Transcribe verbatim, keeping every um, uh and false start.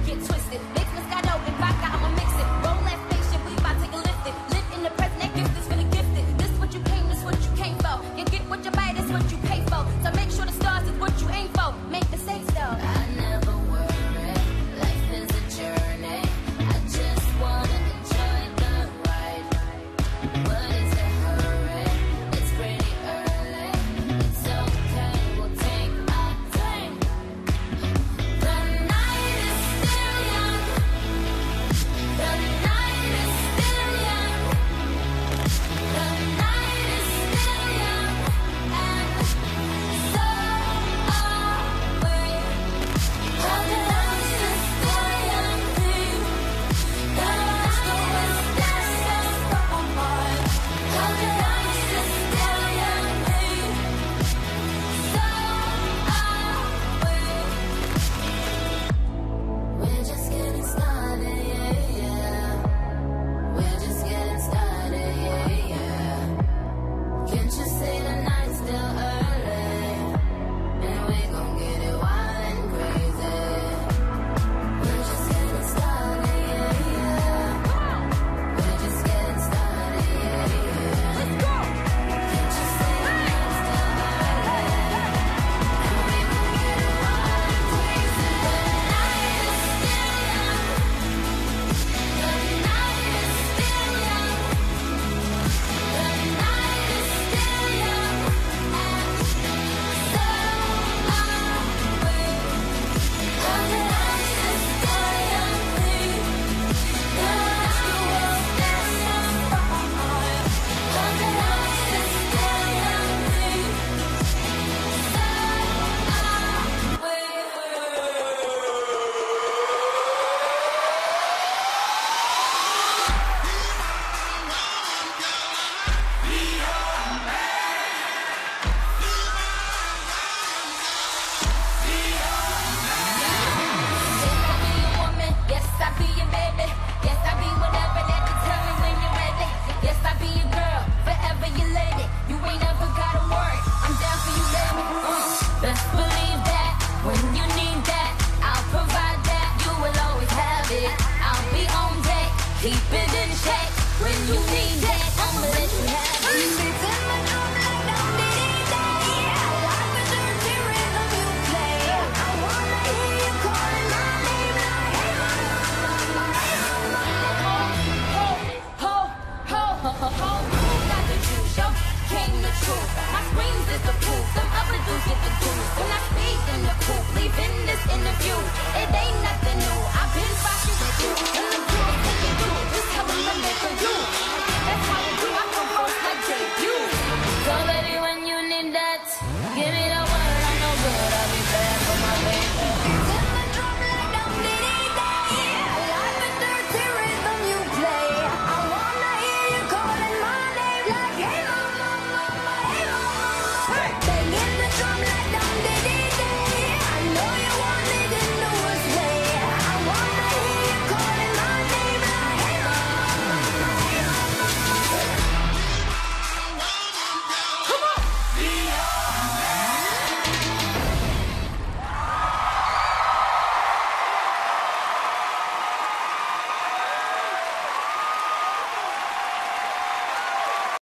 get twisted. Mix Moscato and vodka, I'ma mix it. Roll that spaceship, we about to get lifted. Live in the present, that gift is for the gifted. This what you came, this what you came for. You get what you buy, this what you pay for. So make sure the stars is what you aim for. Make mistakes though. I never worry, life is a journey. I just wanna enjoy the ride. But it's a hurry, it's pretty early. It's okay, we'll take our time. The night is still young. The night is still young. The night is still young. And so are we. How the night is still young. The night is still young. How the night is still young. So are we. We're just getting started, yeah, yeah. We're just getting started, yeah, yeah. Can't you see the night's still early? And we gon' get it wild and crazy. We're just getting started, yeah, yeah. We're just getting started, yeah, yeah. Let's go! Can't you see the night's still early? And we gon' get it wild and crazy. The night is still young. The night is still young. The night is still young. And so are we. How the night is still young. The night is still young. How the night is still young. Yes, I be your woman. Yes, I be your baby. Yes, I be whatever that you tell me when you're ready. Yes, I be your girl, forever your lady. You ain't never gotta worry. I'm down for you, baby. Uh, best believe that when you need that, I'll provide that. You will always have it. I'll be on deck, keep it in check. When you need that, I'ma let you have it.